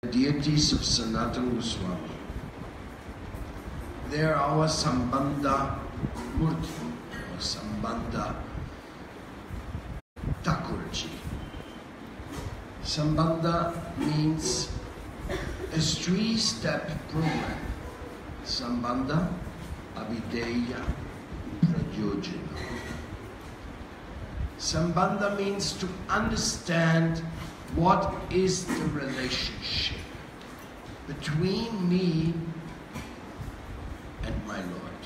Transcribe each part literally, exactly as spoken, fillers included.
deities of Sanatana Goswami. They are our Sambandha Murti, or Sambandha Thakurji. Sambandha means a three-step program. Sambandha, Avideya, Prajojana. Sambandha means to understand what is the relationship between me and my Lord.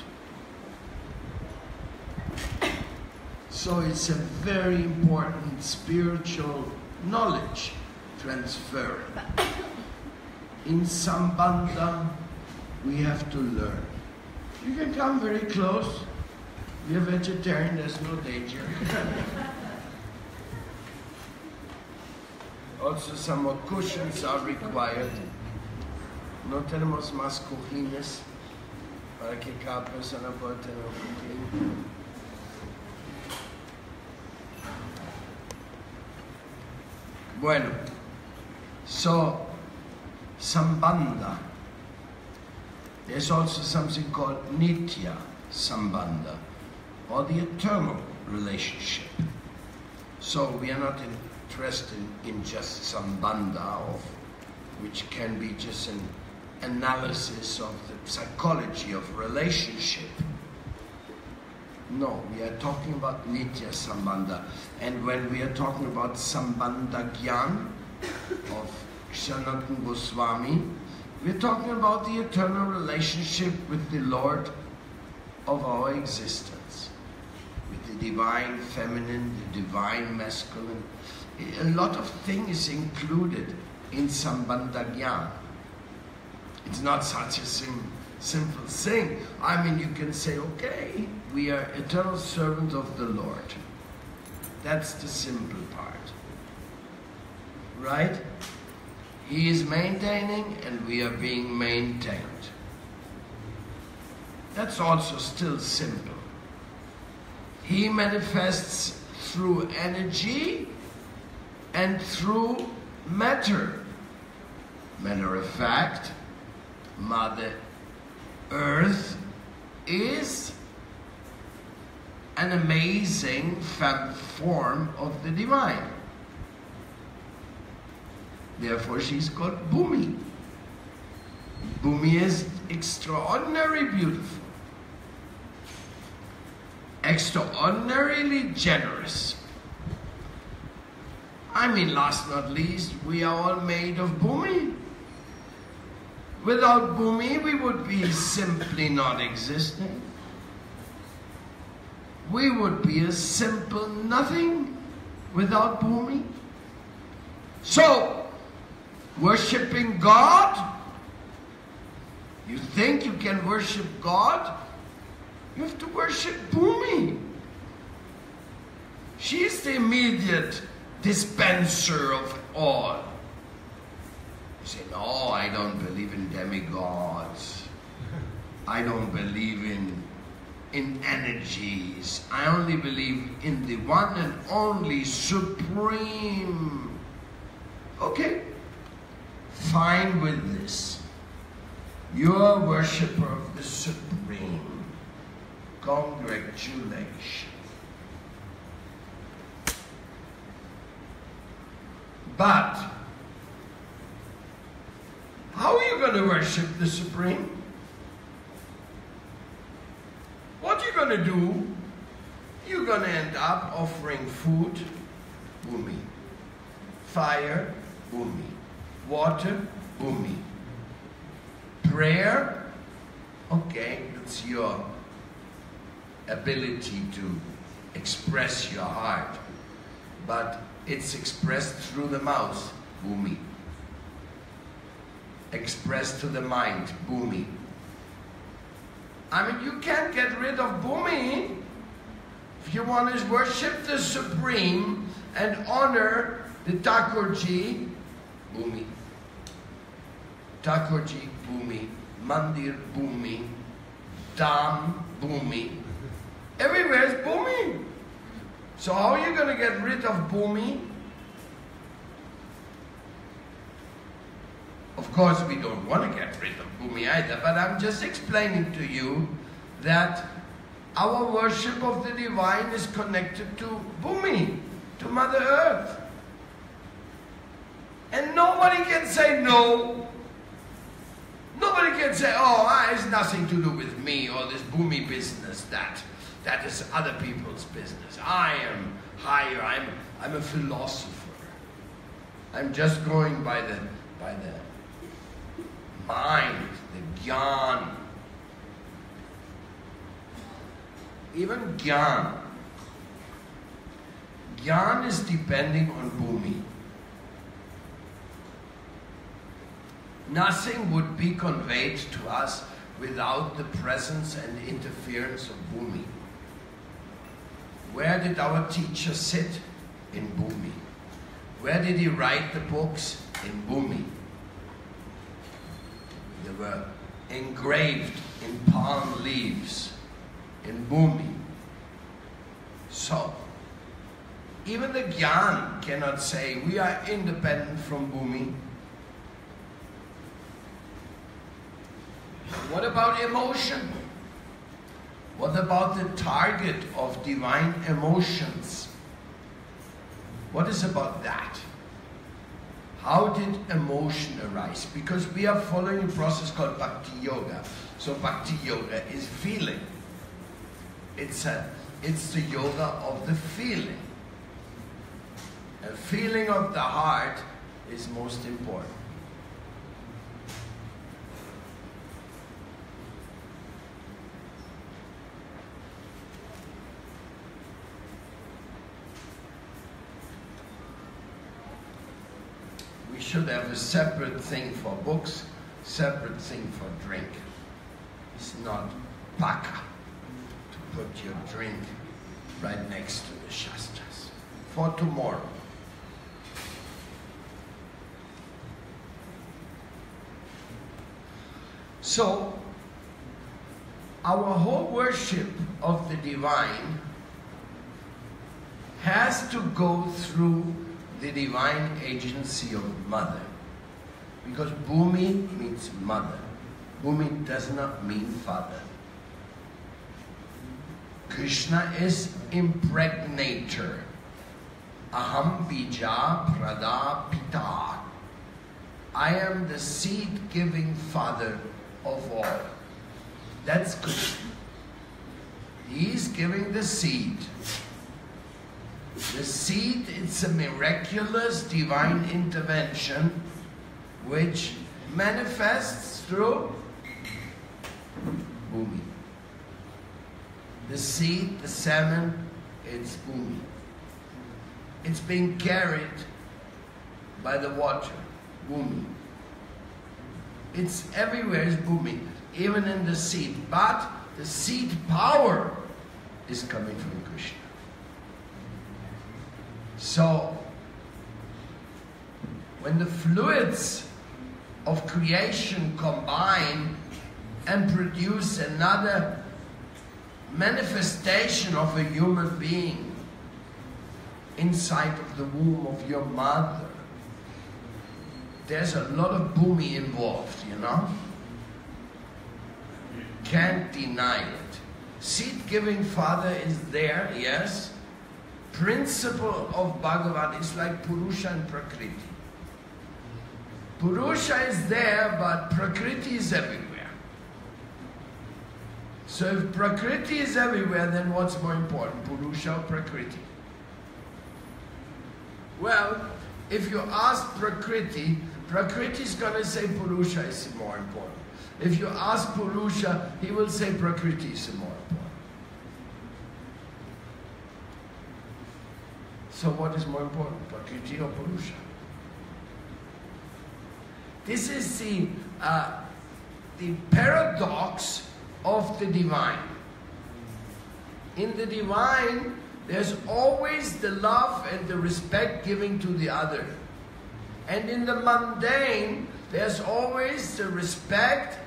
So it's a very important spiritual knowledge transfer. In Sambandha, we have to learn. You can come very close. You're vegetarian, there's no danger. Also, some more cushions are required. No tenemos más cojines para que cada persona pueda tener un cojín. Bueno, so Sambandha. There's also something called Nitya Sambandha, or the eternal relationship. So we are not interested in just Sambandha, of, which can be just an analysis of the psychology of relationship. No, we are talking about Nitya Sambandha. And when we are talking about Sambandha Gyan of Sanatana Goswami, we're talking about the eternal relationship with the Lord of our existence, with the divine feminine, the divine masculine. A lot of things included in Sambandha Gyan. It's not such a sim simple thing. I mean, you can say, okay, we are eternal servants of the Lord. That's the simple part. Right? He is maintaining and we are being maintained. That's also still simple. He manifests through energy and through matter. Matter of fact, Mother Earth is an amazing form of the divine. Therefore, she's called Bhumi. Bhumi is extraordinarily beautiful, extraordinarily generous. I mean, last not least, we are all made of Bhumi. Without Bhumi, we would be simply not existing. We would be a simple nothing without Bhumi. So, worshipping God, you think you can worship God? You have to worship Bhumi. She is the immediate dispenser of all. You say, no, I don't believe in demigods. I don't believe in, in energies. I only believe in the one and only supreme. Okay, fine with this. You're a worshipper of the Supreme. Congratulations. But how are you going to worship the Supreme? What are you going to do? You're going to end up offering food, Bhumi. Fire, Bhumi. Water, Bhumi. Prayer, okay, it's your ability to express your heart, but it's expressed through the mouth, Bhumi. Expressed to the mind, Bhumi. I mean, you can't get rid of Bhumi if you want to worship the Supreme and honor the Thakurji, Bhumi. Thakurji, Bhumi. Mandir, Bhumi. Dham, Bhumi. Everywhere is Bhumi. So how are you going to get rid of Bhumi? Of course, we don't want to get rid of Bhumi either, but I'm just explaining to you that our worship of the divine is connected to Bhumi, to Mother Earth. And nobody can say no. Nobody can say, oh, it has nothing to do with me or this Bhumi business, that. That is other people's business. I am higher, I'm, I'm a philosopher. I'm just going by the, by the mind, the Gyan. Even Gyan. Gyan is depending on Bhumi. Nothing would be conveyed to us without the presence and interference of Bhumi. Where did our teacher sit? In Bhumi. Where did he write the books? In Bhumi. They were engraved in palm leaves in Bhumi. So, even the Gyan cannot say we are independent from Bhumi. What about emotion? What about the target of divine emotions? What is about that? How did emotion arise? Because we are following a process called Bhakti Yoga. So Bhakti Yoga is feeling. It's, a, it's the yoga of the feeling. A feeling of the heart is most important. We should have a separate thing for books, separate thing for drink. It's not paka to put your drink right next to the Shastras. For tomorrow. So, our whole worship of the divine has to go through the divine agency of Mother. Because Bhumi means mother. Bhumi does not mean father. Krishna is impregnator. Aham bija prada pita. I am the seed-giving father of all. That's Krishna. He is giving the seed. The seed, it's a miraculous divine intervention which manifests through Bhumi. The seed, the semen, it's Bhumi. It's being carried by the water, Bhumi. It's everywhere, it's Bhumi, even in the seed. But the seed power is coming from Krishna. So, when the fluids of creation combine and produce another manifestation of a human being inside of the womb of your mother, there's a lot of Bhumi involved, you know? Can't deny it. Seed-giving father is there, yes. Principle of Bhagavan is like Purusha and Prakriti. Purusha is there, but Prakriti is everywhere. So if Prakriti is everywhere, then what's more important, Purusha or Prakriti? Well, if you ask Prakriti, Prakriti is going to say Purusha is more important. If you ask Purusha, he will say Prakriti is more important. So what is more important, Prakriti or Purusha? This is the, uh, the paradox of the divine. In the divine, there's always the love and the respect giving to the other. And in the mundane, there's always the respect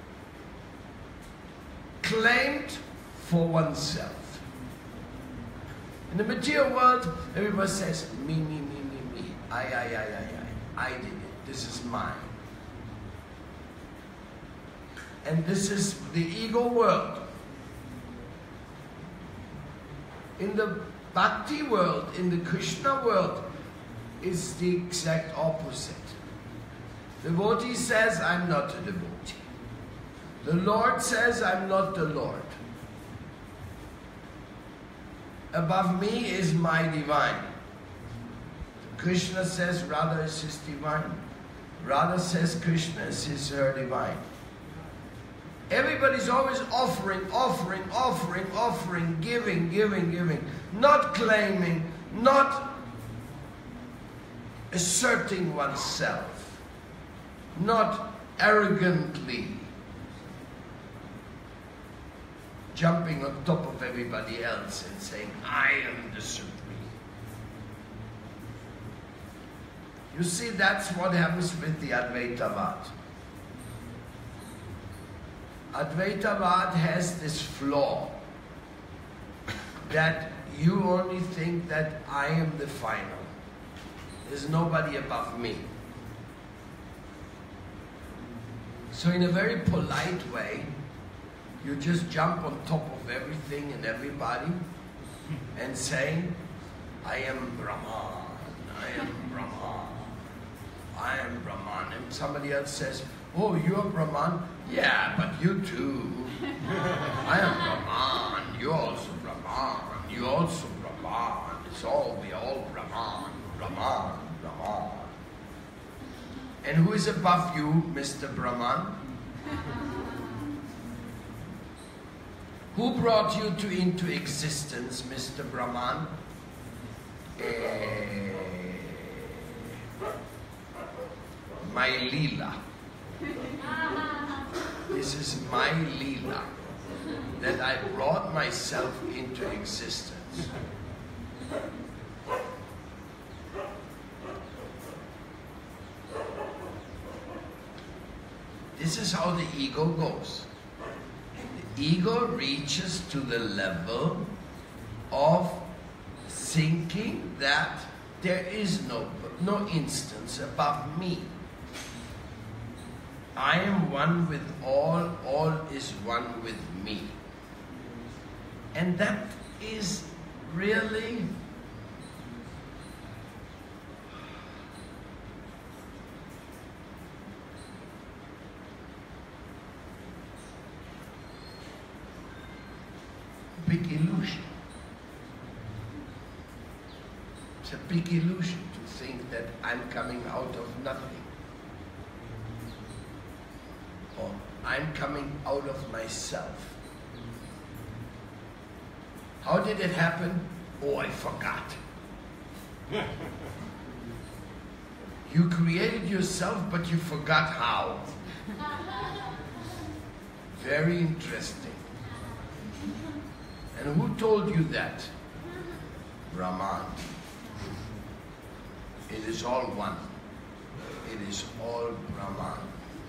claimed for oneself. In the material world, everybody says, me, me, me, me, me. I, I, I, I, I. I did it. This is mine. And this is the ego world. In the Bhakti world, in the Krishna world, is the exact opposite. Devotee says, I'm not a devotee. The Lord says, I'm not the Lord. Above me is my divine. Krishna says Radha is his divine. Radha says Krishna is his her divine. Everybody's always offering, offering, offering, offering, giving, giving, giving. Not claiming, not asserting oneself, not arrogantly jumping on top of everybody else and saying, I am the supreme. You see, that's what happens with the Advaitavad. Advaitavad has this flaw that you only think that I am the final. There's nobody above me. So in a very polite way, you just jump on top of everything and everybody and say, I am Brahman, I am Brahman, I am Brahman. And somebody else says, oh, you're Brahman? Yeah, but you too. I am Brahman, you're also Brahman, you're also Brahman. It's all, we all Brahman, Brahman, Brahman. And who is above you, Mister Brahman? Who brought you to into existence, Mister Brahman? Eh, my Leela. This is my Leela, that I brought myself into existence. This is how the ego goes. The ego reaches to the level of thinking that there is no, no instance above me. I am one with all, all is one with me. And that is really big illusion. It's a big illusion to think that I'm coming out of nothing. Or I'm coming out of myself. How did it happen? Oh, I forgot. You created yourself, but you forgot how. Very interesting. And who told you that? Brahman. It is all one. It is all Brahman.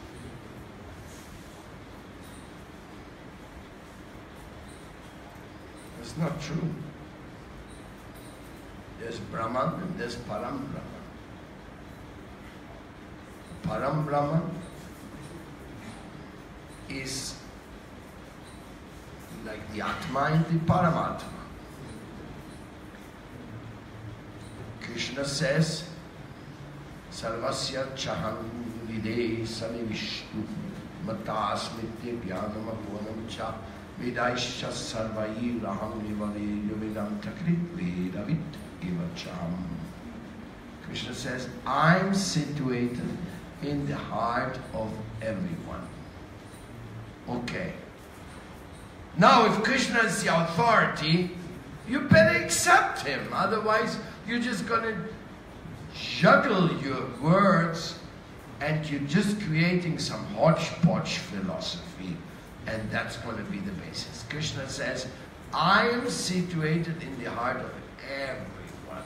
It's not true. There's Brahman and there's Param Brahman. Param Brahman is like the Atma and the Paramatma. Krishna says, Sarvasya chaham vide sami vishnu matasmitya jnanam apunam cha vedaisya sarvai raham nivale yovedam takrit vedavit ivacham. Krishna says, I'm situated in the heart of everyone. Okay. Now, if Krishna is the authority, you better accept him. Otherwise, you're just going to juggle your words and you're just creating some hodgepodge philosophy. And that's going to be the basis. Krishna says, I am situated in the heart of everyone.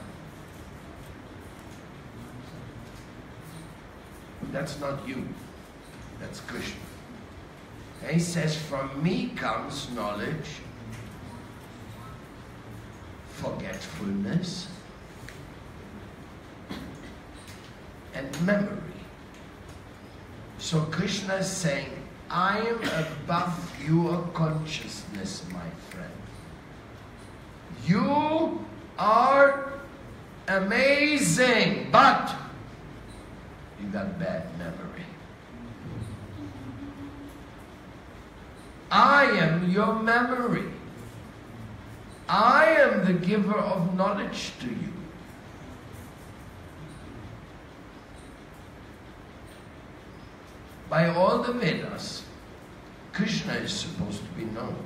That's not you. That's Krishna. And he says, from me comes knowledge, forgetfulness, and memory. So Krishna is saying, I am above your consciousness, my friend. You are amazing, but you got bad memory. I am your memory. I am the giver of knowledge to you. By all the Vedas, Krishna is supposed to be known.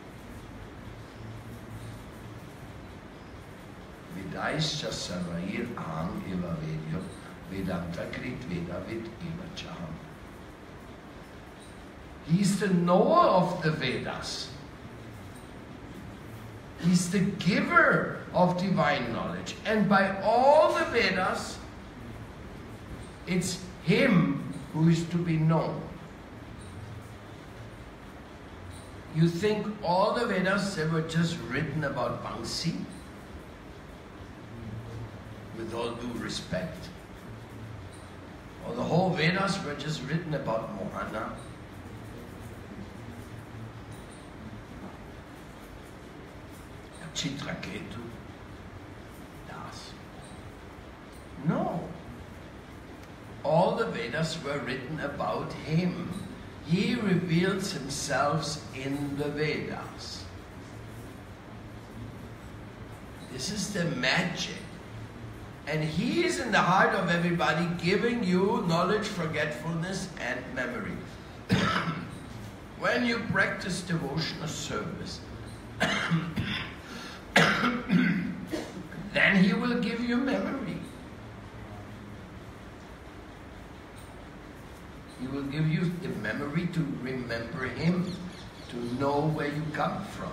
Vedaischa sarvair aham eva vedyo vedanta krit vedavid eva chaham. He's the knower of the Vedas. He's the giver of divine knowledge. And by all the Vedas, it's him who is to be known. You think all the Vedas, they were just written about Bansi? With all due respect. Or the whole Vedas were just written about Mohana? Chitraketu, Das. No. All the Vedas were written about him. He reveals himself in the Vedas. This is the magic. And he is in the heart of everybody, giving you knowledge, forgetfulness, and memory. When you practice devotional service, then he will give you memory. He will give you the memory to remember him, to know where you come from.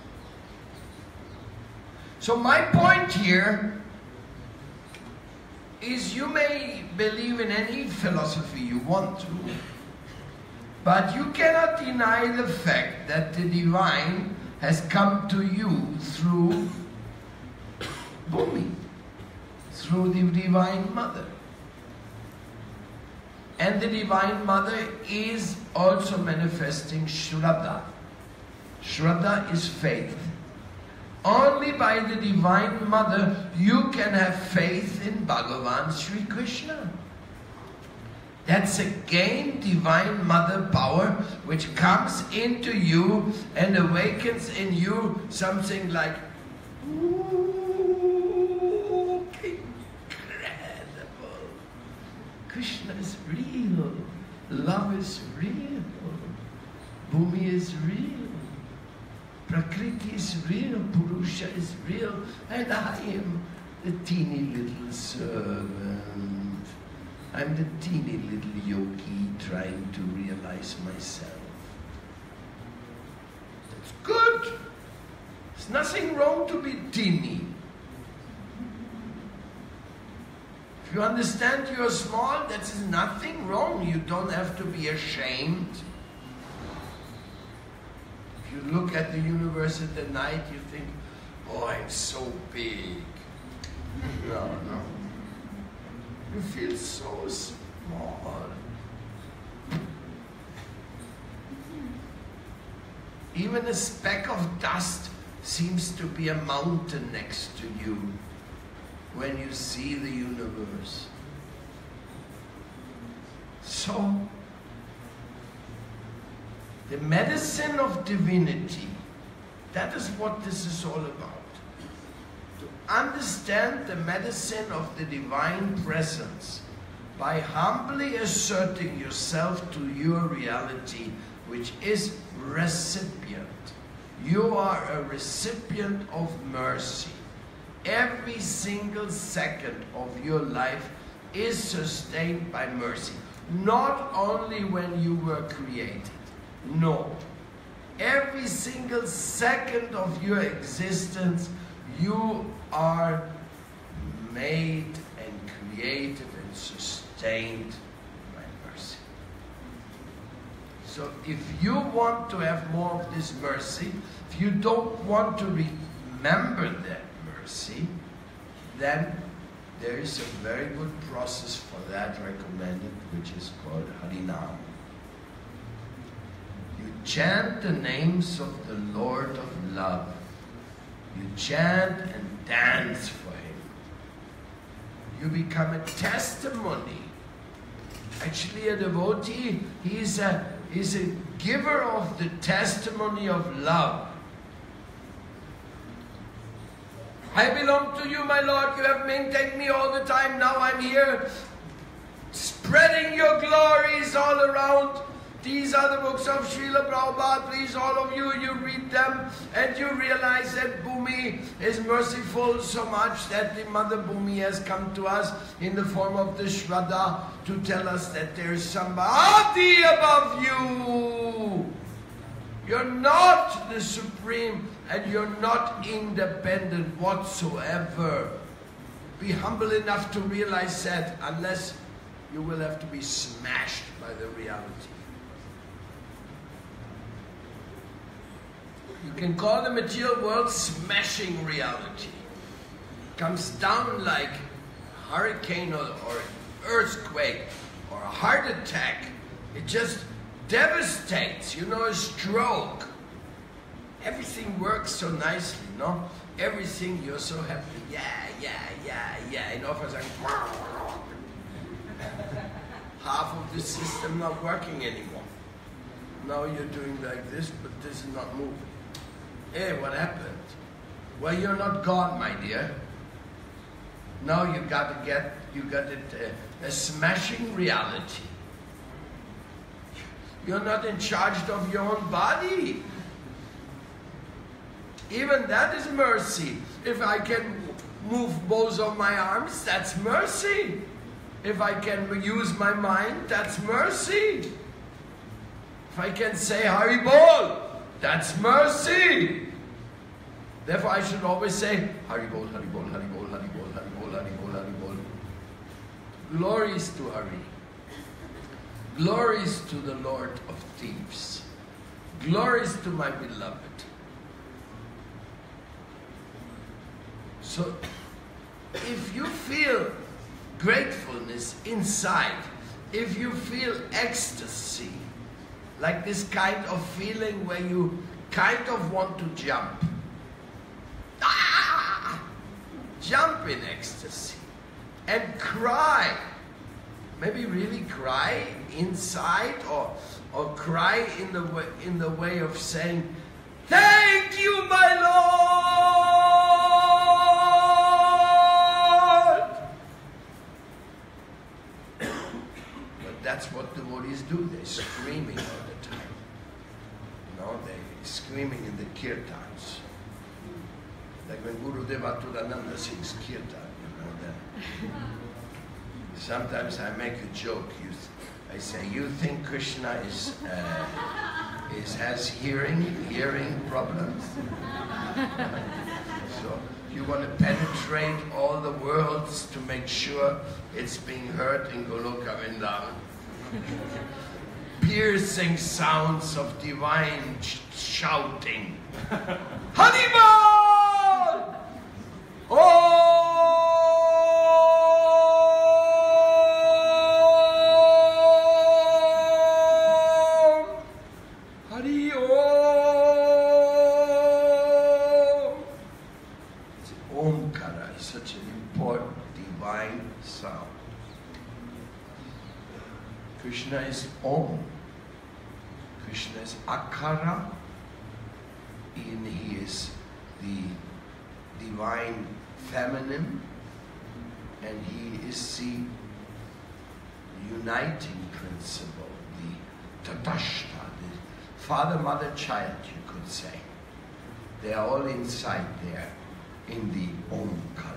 So my point here is, you may believe in any philosophy you want to, but you cannot deny the fact that the divine has come to you through Bhumi, through the Divine Mother. And the Divine Mother is also manifesting Shraddha. Shraddha is faith. Only by the Divine Mother you can have faith in Bhagavan Sri Krishna. That's again Divine Mother power which comes into you and awakens in you something like, ooh, incredible. Krishna is real. Love is real. Bhumi is real. Prakriti is real. Purusha is real. And I am the teeny little servant. I'm the teeny little yogi trying to realize myself. That's good. There's nothing wrong to be teeny. If you understand you're small, that's nothing wrong. You don't have to be ashamed. If you look at the universe at the night, you think, oh, I'm so big. No, no. You feel so small. Even a speck of dust seems to be a mountain next to you when you see the universe. So, the medicine of divinity, that is what this is all about. Understand the medicine of the divine presence by humbly asserting yourself to your reality, which is recipient. You are a recipient of mercy. Every single second of your life is sustained by mercy. Not only when you were created. No. Every single second of your existence, you are made and created and sustained by mercy. So if you want to have more of this mercy, if you don't want to remember that mercy, then there is a very good process for that recommended, which is called Harinam. chant the names of the Lord of love. You chant and dance for Him. You become a testimony. Actually, a devotee, he's a, he's a giver of the testimony of love. I belong to you, my Lord. You have maintained me all the time. Now I'm here spreading your glories all around. These are the books of Srila Prabhupada. Please, all of you, you read them and you realize that Bhumi is merciful so much that the Mother Bhumi has come to us in the form of the Shraddha to tell us that there is somebody above you. You're not the Supreme and you're not independent whatsoever. Be humble enough to realize that, unless you will have to be smashed by the reality. You can call the material world smashing reality. Comes down like a hurricane or, or an earthquake or a heart attack. It just devastates, you know, a stroke. Everything works so nicely, no? Everything, you're so happy. Yeah, yeah, yeah, yeah. And offers like half of the system not working anymore. Now you're doing like this, but this is not moving. Hey, what happened? Well, you're not God, my dear. Now you got to get, you got it, uh, a smashing reality. You're not in charge of your own body. Even that is mercy. If I can move both of my arms, that's mercy. If I can use my mind, that's mercy. If I can say Hari Bol, that's mercy. Therefore I should always say Hari Bol, Hari Bol, Hari Bol, Hari Bol, Hari Bol, Hari Bol, Hari Bol. Glories to Hari. Glories to the Lord of Thieves. Glories to my beloved. So, if you feel gratefulness inside, if you feel ecstasy, like this kind of feeling where you kind of want to jump, ah! Jump in ecstasy and cry. Maybe really cry inside, or or cry in the way, in the way of saying, "Thank you, my Lord." But that's what devotees do. They're screaming all the time. You know, they're screaming in the kirtans. Like when Gurudev Aturananda sings kirtan, you know that. Sometimes I make a joke. You, I say, you think Krishna is, uh, is has hearing hearing problems? So you want to penetrate all the worlds to make sure it's being heard in Goloka Vrindavan. Piercing sounds of divine sh shouting. Haribol! Oh! Krishna is Om. Krishna is Akara. And he is the divine feminine. And he is the uniting principle, the Tatashta, the father, mother, child, you could say. They are all inside there in the Omkara.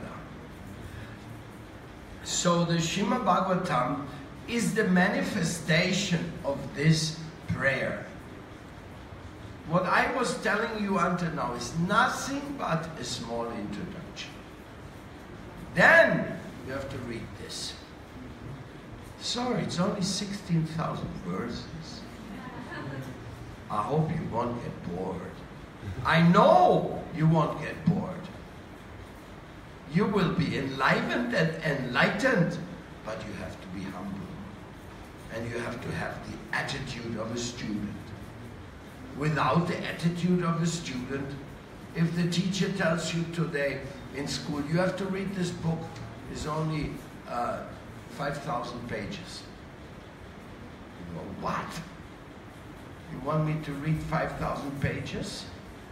So the Srimad Bhagavatam is the manifestation of this prayer. What I was telling you until now is nothing but a small introduction. Then you have to read this. Sorry, it's only sixteen thousand verses. I hope you won't get bored. I know you won't get bored. You will be enlivened and enlightened, but you have to be humble. And you have to have the attitude of a student. without the attitude of a student. If the teacher tells you today in school, you have to read this book, it's only uh, five thousand pages. You go, what? You want me to read five thousand pages?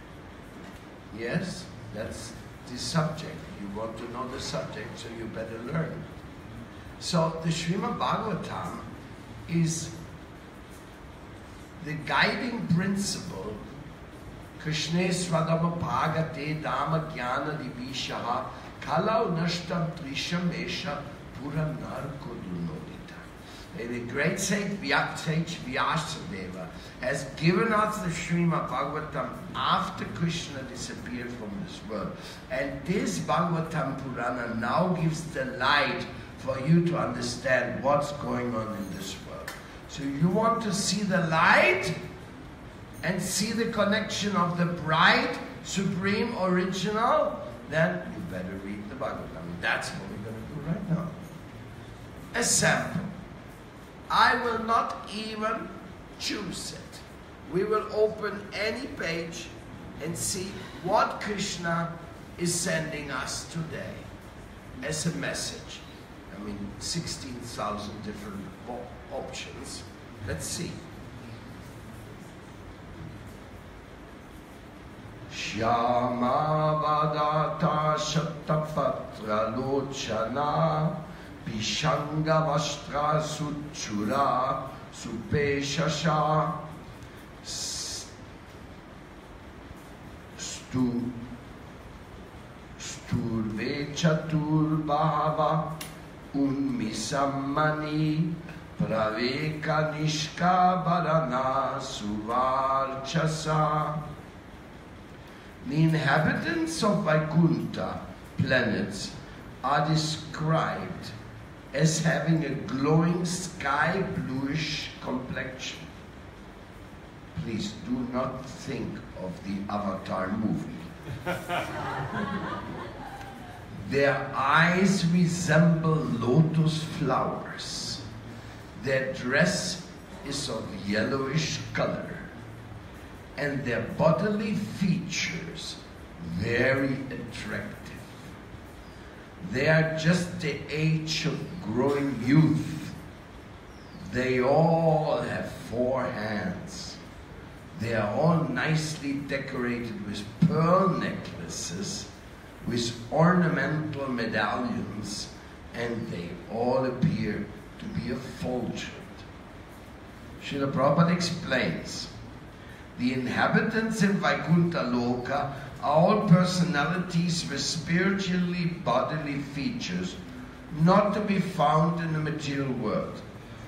Yes, that's the subject. You want to know the subject, so you better learn. So the Srimad Bhagavatam is the guiding principle. Krishna Swadama Bhagate Dhamma Jnana Divishaha Kalau Nashtam Trishamesha Puranar Kodunodita. The great sage Vyasadeva has given us the Srimad Bhagavatam after Krishna disappeared from this world. And this Bhagavatam Purana now gives the light for you to understand what's going on in this world. So you want to see the light and see the connection of the bright, supreme, original, then you better read the Bhagavatam. That's what we're going to do right now. A sample. I will not even choose it. We will open any page and see what Krishna is sending us today as a message. I mean, sixteen thousand different options. Let's see. Shyama Vadata Shattapatra Lochana Pishanga Vastra Suchura Supeshasha Stu Sturve Chatur Bhava Unmisammani Praveka Nishka Barana Suvarchasa. The inhabitants of Vaikuntha planets are described as having a glowing sky bluish complexion. Please do not think of the Avatar movie. Their eyes resemble lotus flowers. Their dress is of yellowish color, and their bodily features very attractive. They are just the age of growing youth. They all have four hands. They are all nicely decorated with pearl necklaces, with ornamental medallions, and they all appear to be effulgent. Srila Prabhupada explains, the inhabitants in Vaikuntha Loka are all personalities with spiritually bodily features not to be found in the material world.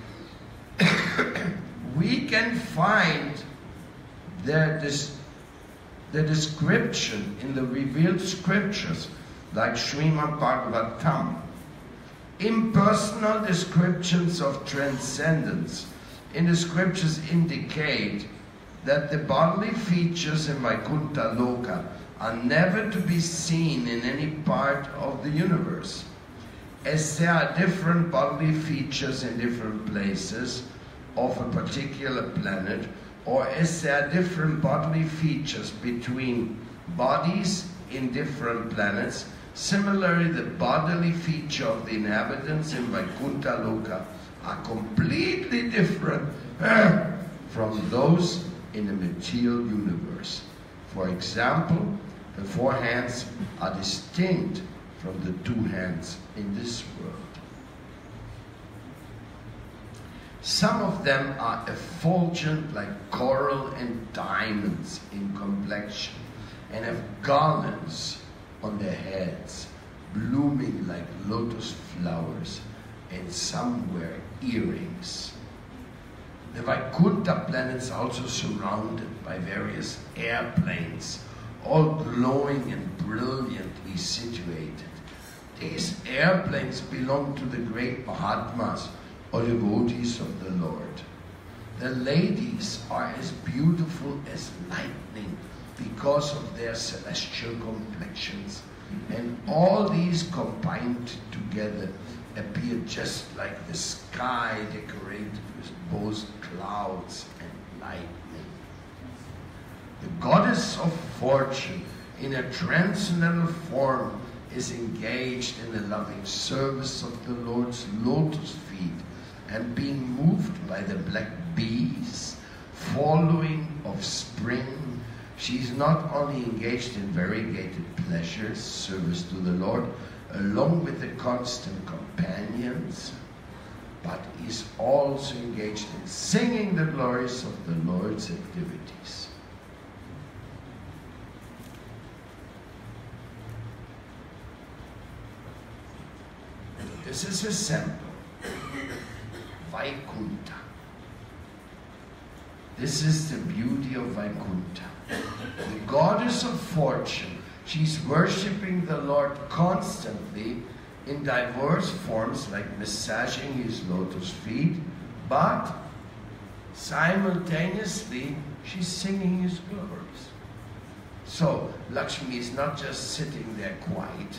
We can find their, dis their description in the revealed scriptures like Srimad Bhagavatam. Impersonal descriptions of transcendence in the scriptures indicate that the bodily features in Vaikuntha Loka are never to be seen in any part of the universe. As there are different bodily features in different places of a particular planet, or as there are different bodily features between bodies in different planets, similarly the bodily feature of the inhabitants in Vaikuntha Loka are completely different from those in the material universe. For example, the four hands are distinct from the two hands in this world. Some of them are effulgent like coral and diamonds in complexion, and have garlands on their heads, blooming like lotus flowers, and some wear earrings. The Vaikuntha planets are also surrounded by various airplanes, all glowing and brilliantly situated. These airplanes belong to the great Mahatmas or devotees of the Lord. The ladies are as beautiful as lightning because of their celestial complexions, and all these combined together appear just like the sky decorated with both clouds and lightning. The goddess of fortune, in a transcendental form, is engaged in the loving service of the Lord's lotus feet, and being moved by the black bees, following of spring, she is not only engaged in variegated pleasures, service to the Lord, along with the constant companions, but is also engaged in singing the glories of the Lord's activities. This is a sample. Vaikuntha. This is the beauty of Vaikuntha. The goddess of fortune. She's worshipping the Lord constantly in diverse forms, like massaging his lotus feet, but simultaneously she's singing his glories. So Lakshmi is not just sitting there quiet.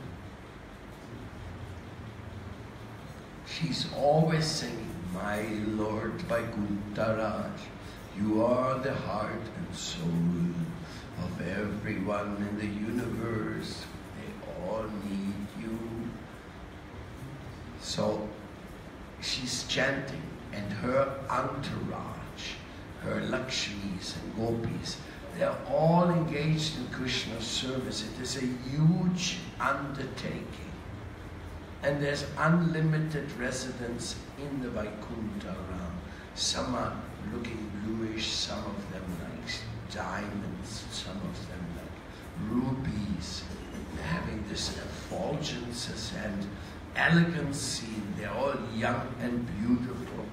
She's always singing, my Lord Vaikuntha Raj, you are the heart and soul of everyone in the universe. They all need you. So she's chanting, and her entourage, her Lakshmis and Gopis, they're all engaged in Krishna's service. It is a huge undertaking. And there's unlimited residents in the Vaikuntha Ram. Some are looking bluish, some of them like diamonds, some of them like rubies. They're having this effulgences and elegancy. They're all young and beautiful.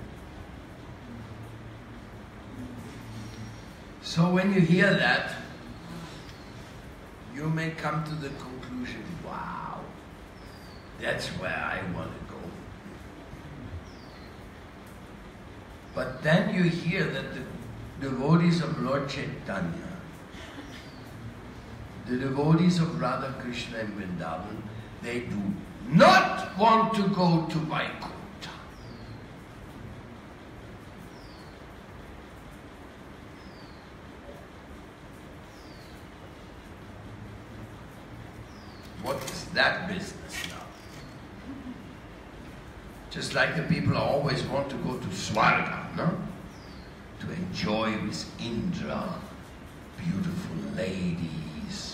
So when you hear that, you may come to the conclusion, wow, that's where I want to go. But then you hear that the devotees of Lord Chaitanya, the devotees of Radha Krishna and Vrindavan, they do not want to go to Vaikuntha. What is that business now? Just like the people always want to go to Swarga, no? To enjoy with Indra, beautiful ladies,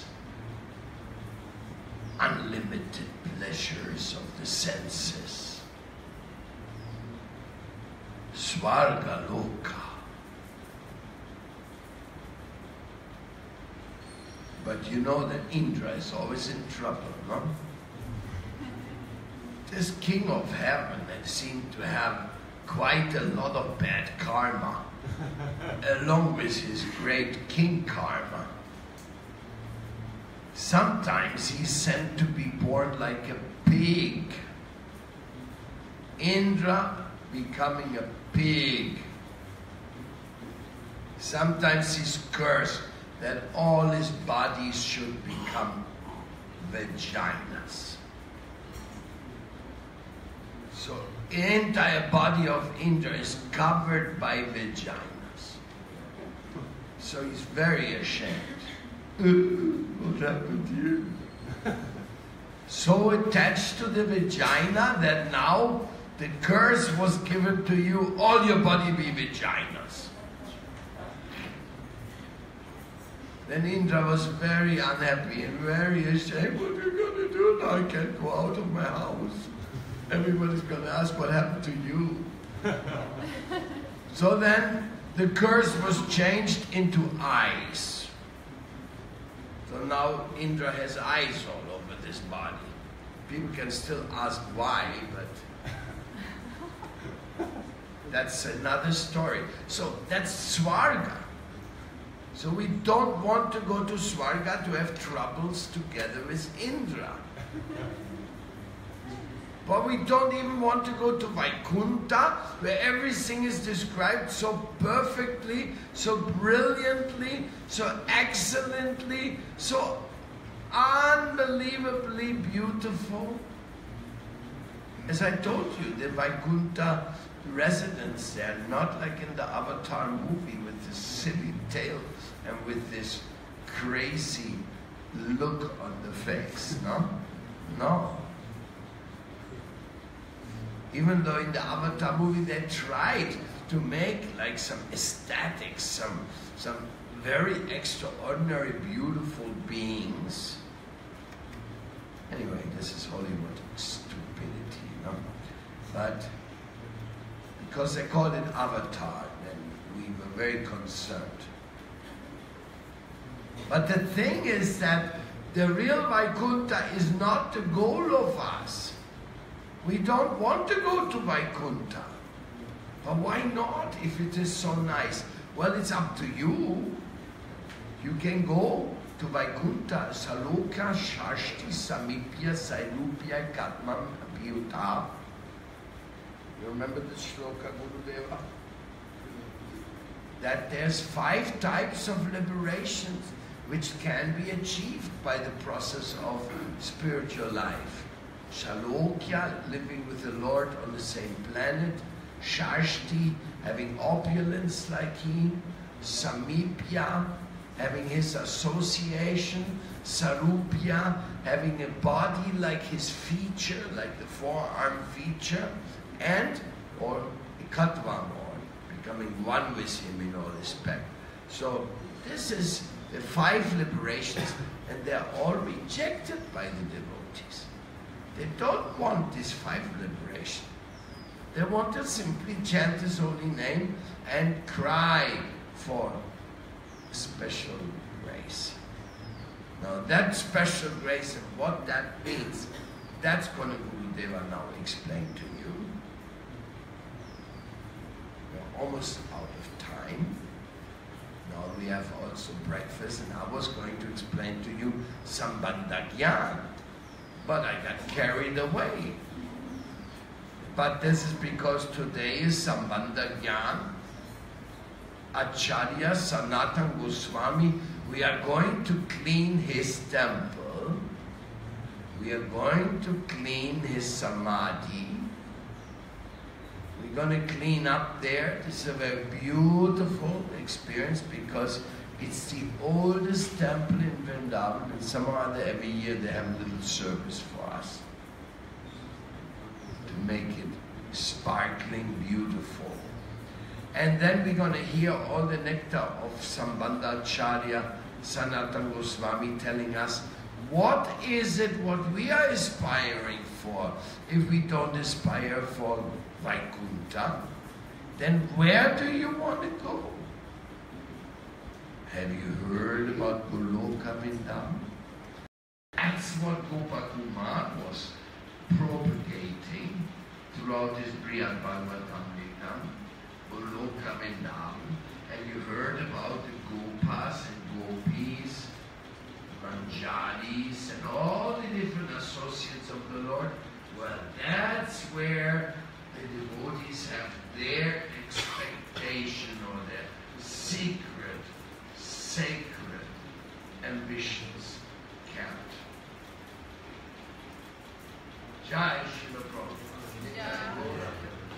unlimited pleasures of the senses. Swarga Loka. But you know that Indra is always in trouble, no? This king of heaven that seemed to have quite a lot of bad karma, along with his great king karma. Sometimes he's sent to be born like a pig. Indra becoming a pig. Sometimes he's cursed that all his bodies should become vaginas. So the entire body of Indra is covered by vaginas. So he's very ashamed. What happened to you? So attached to the vagina that now the curse was given to you, all your body be vaginas. Then Indra was very unhappy and very ashamed. What are you going to do now? I can't go out of my house. Everybody's going to ask what happened to you. So then the curse was changed into eyes. So now Indra has eyes all over this body. People can still ask why, but that's another story. So that's Swarga. So we don't want to go to Swarga to have troubles together with Indra. But we don't even want to go to Vaikuntha, where everything is described so perfectly, so brilliantly, so excellently, so unbelievably beautiful. As I told you, the Vaikuntha residents there, not like in the Avatar movie with this silly tail and with this crazy look on the face, no? No. Even though in the Avatar movie they tried to make like some aesthetics, some, some very extraordinary, beautiful beings. Anyway, this is Hollywood stupidity, no? But because they called it Avatar, then we were very concerned. But the thing is that the real Vaikuntha is not the goal of us. We don't want to go to Vaikuntha. But why not if it is so nice? Well, it's up to you. You can go to Vaikuntha, Saloka, Shashti, Samipya, Sairupya, Katmam, Abhyuta. You remember the shloka, Gurudeva? That there's five types of liberations which can be achieved by the process of spiritual life. Shalokya, living with the Lord on the same planet. Shashti, having opulence like he. Samipya, having his association. Sarupya, having a body like his feature, like the forearm feature. And, or Katvam, or becoming one with him in all respect. So, this is the five liberations, and they're all rejected by the devotees. They don't want this five liberation. They want to simply chant his holy name and cry for special grace. Now that special grace and what that means, that's going to Gurudeva now explain to you. We're almost out of time. Now we have also breakfast, and I was going to explain to you Sambandha Gyan, but I got carried away. But this is because today is Sambandha Gyan. Acharya Sanatana Goswami, we are going to clean his temple. We are going to clean his samadhi. We're going to clean up there. This is a very beautiful experience because it's the oldest temple in Vrindavan, and somehow every year they have a little service for us to make it sparkling, beautiful. And then we're going to hear all the nectar of Sambandha Acharya Sanatana Goswami telling us what is it what we are aspiring for. If we don't aspire for Vaikuntha, then where do you want to go? Have you heard about Goloka Vrindavan? That's what Gopakumar was propagating throughout his Brihad Bhagavatamrita, Goloka Vrindavan. And you heard about the Gopas and Gopis, Manjaris, and all the different associates of the Lord. Well, that's where the devotees have their expectation or their secret, sacred ambitions kept. Jai Srila Prabhupada.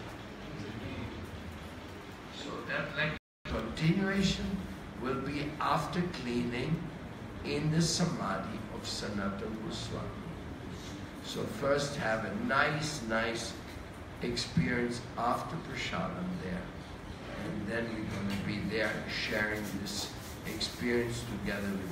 So that like continuation will be after cleaning in the Samadhi of Sanatana Goswami. So first have a nice, nice experience after Prasadam there. And then you're going to be there sharing this experience together with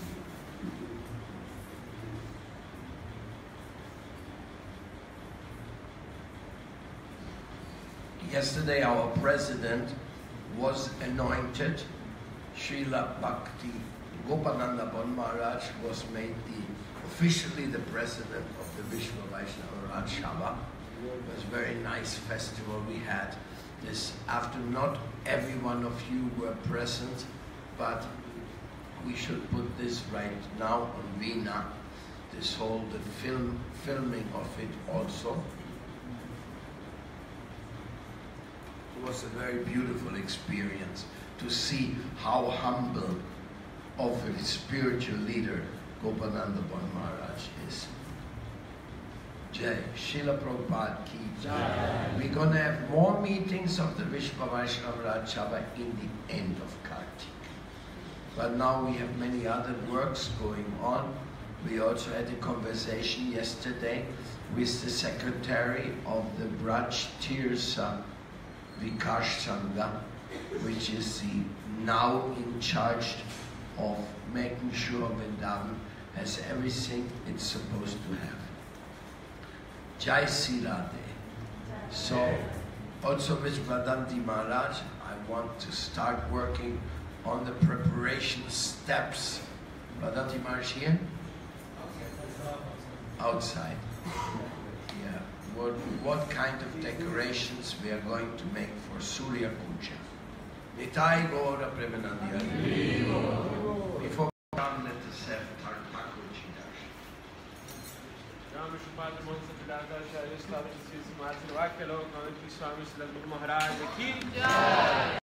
you. Yesterday our president was anointed. Srila Bhakti Gopananda Bon Maharaj was made the, officially the president of the Vishwa Vaishnava Raj Sabha. It was a very nice festival we had. This after not every one of you were present, but we should put this right now on Veena, this whole the film filming of it also. It was a very beautiful experience to see how humble of a spiritual leader Gopananda Bon Maharaj is. Jai. Srila Prabhupada ki Jai. We're going to have more meetings of the Vishwa Vaishnava Raj Sabha in the end of Kartik. But now we have many other works going on. We also had a conversation yesterday with the secretary of the Braj Tirsa Vikash Sangha, which is the now in charge of making sure Vrindavan has everything it's supposed to have. Jai Sri Radhe. So, also with Vadanti Maharaj, I want to start working on the preparation steps. Vadanti Maharaj here? Outside. Yeah. What, what kind of decorations we are going to make for Surya Puja. Nitai Gaura Premanandi. Before we come, let us have Thakurji darshan. Swami Maharaj ki